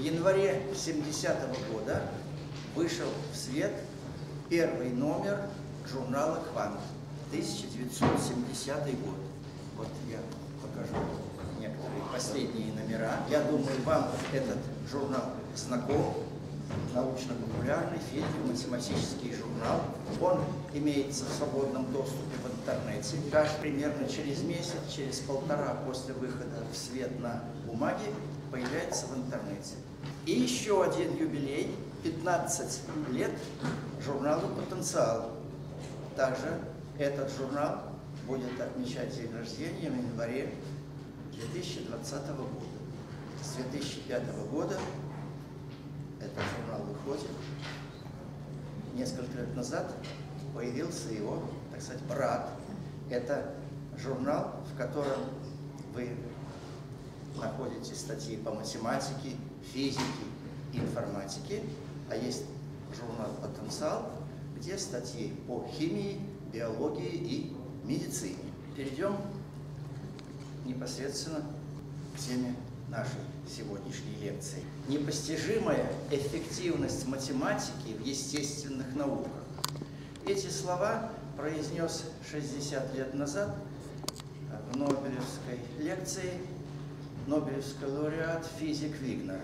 январе 70-го года вышел в свет первый номер журнала «Квант», 1970 год. Вот я покажу некоторые последние номера. Я думаю, вам этот журнал знаком. Научно-популярный физико-математический журнал. Он имеется в свободном доступе в интернете. Примерно через месяц, через полтора после выхода в свет на бумаге появляется в интернете. И еще один юбилей, 15 лет журналу «Потенциал». Также этот журнал будет отмечать день рождения в январе 2020 года. С 2005 года этот журнал выходит. Несколько лет назад появился его, так сказать, брат. Это журнал, в котором вы находите статьи по математике, физике, информатике, а есть журнал «Потенциал», где статьи по химии, биологии и медицине. Перейдем непосредственно к теме нашей сегодняшней лекции. Непостижимая эффективность математики в естественных науках. Эти слова произнес 60 лет назад в Нобелевской лекции Нобелевский лауреат физик Вигнер.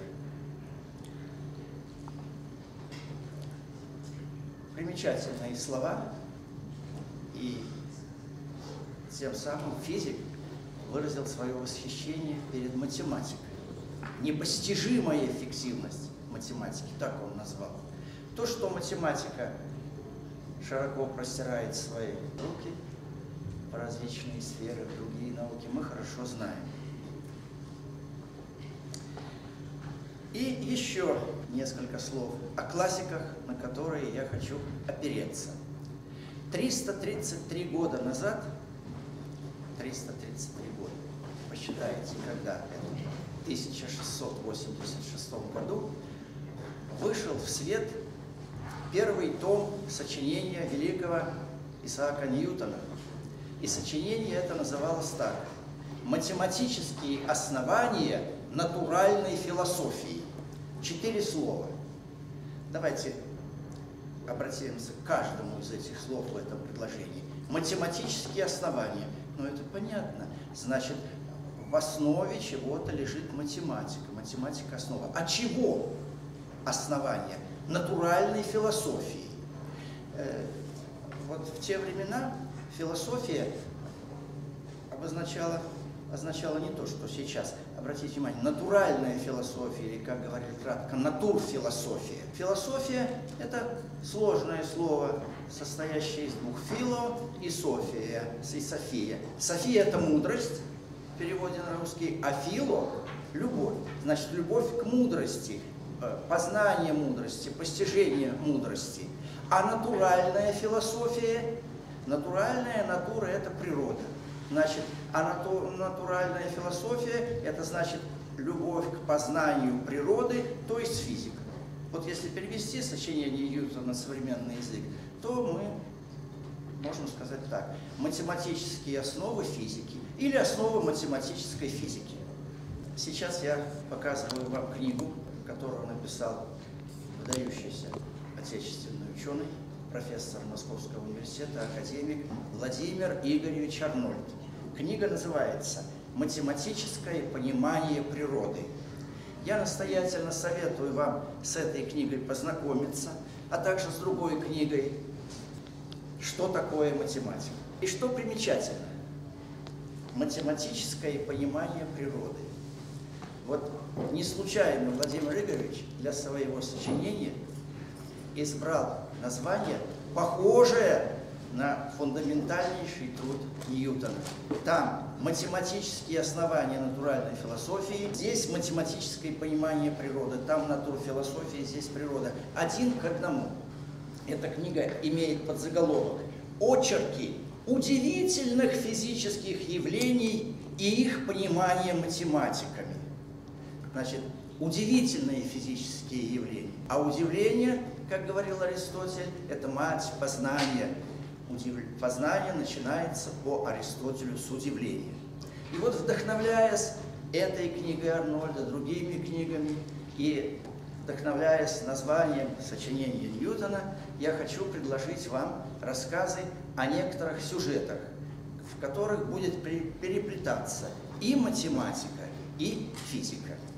Примечательные слова, и тем самым физик выразил свое восхищение перед математикой. Непостижимая эффективность математики, так он назвал. То, что математика широко простирает свои руки в различные сферы, в другие науки, мы хорошо знаем. И еще несколько слов о классиках, на которые я хочу опереться. 333 года назад, 333 года, посчитайте, когда это, в 1686 году, вышел в свет первый том сочинения великого Исаака Ньютона. И сочинение это называлось так: «Математические основания натуральной философии». 4 слова. Давайте обратимся к каждому из этих слов в этом предложении. Математические основания. Ну, это понятно. Значит, в основе чего-то лежит математика. Математика – основа. А чего основания? Натуральной философии. Вот в те времена философия означала не то, что сейчас. Обратите внимание, натуральная философия, или, как говорили кратко, натурфилософия. Философия – это сложное слово, состоящее из двух «фило» и «софия», и «софия». «София» – это мудрость, в переводе на русский, а «фило» – любовь. Значит, любовь к мудрости, познание мудрости, постижение мудрости. А натуральная философия, натуральная натура – это природа. Значит, а натуральная философия – это значит любовь к познанию природы, то есть физика. Вот если перевести сочинение Ньютона на современный язык, то мы можем сказать так: математические основы физики или основы математической физики. Сейчас я показываю вам книгу, которую написал выдающийся отечественный ученый, профессор Московского университета, академик Владимир Игоревич Арнольд. Книга называется «Математическое понимание природы». Я настоятельно советую вам с этой книгой познакомиться, а также с другой книгой «Что такое математика?». И что примечательно? Математическое понимание природы. Вот не случайно Владимир Игоревич для своего сочинения избрал название, похожее на фундаментальнейший труд Ньютона. Там математические основания натуральной философии, здесь математическое понимание природы, там натурфилософия, здесь природа. 1 к 1. Эта книга имеет подзаголовок «Очерки удивительных физических явлений и их понимание математиками». Значит, удивительные физические явления. А удивление, как говорил Аристотель, это мать познания. Познание начинается по Аристотелю с удивления. И вот, вдохновляясь этой книгой Арнольда, другими книгами, И, вдохновляясь названием сочинения Ньютона, я хочу предложить вам рассказы о некоторых сюжетах, в которых будет переплетаться и математика, и физика.